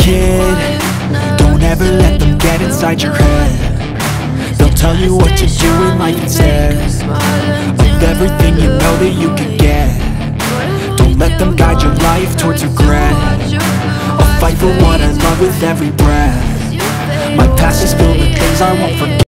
kid, don't ever let them get inside your head. They'll tell you what to do in life instead of everything you know that you could get. Don't let them guide your life towards regret. I'll fight for what I love with every breath. My past is filled with things I won't forget.